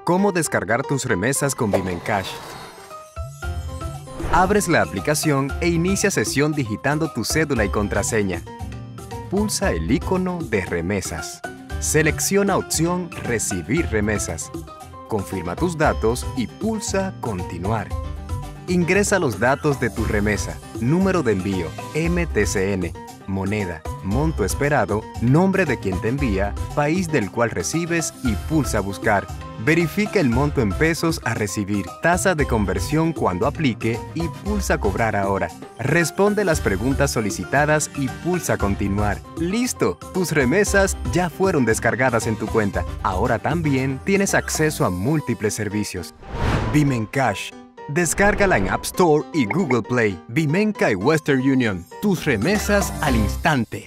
¿Cómo descargar tus remesas con BIM-Encash? Abres la aplicación e inicia sesión digitando tu cédula y contraseña. Pulsa el icono de remesas. Selecciona opción Recibir remesas. Confirma tus datos y pulsa Continuar. Ingresa los datos de tu remesa, número de envío, MTCN, moneda, monto esperado, nombre de quien te envía, país del cual recibes y pulsa Buscar. Verifica el monto en pesos a recibir, tasa de conversión cuando aplique y pulsa Cobrar ahora. Responde las preguntas solicitadas y pulsa Continuar. ¡Listo! Tus remesas ya fueron descargadas en tu cuenta. Ahora también tienes acceso a múltiples servicios. BIM-Encash. Descárgala en App Store y Google Play. BIM-Encash y Western Union. Tus remesas al instante.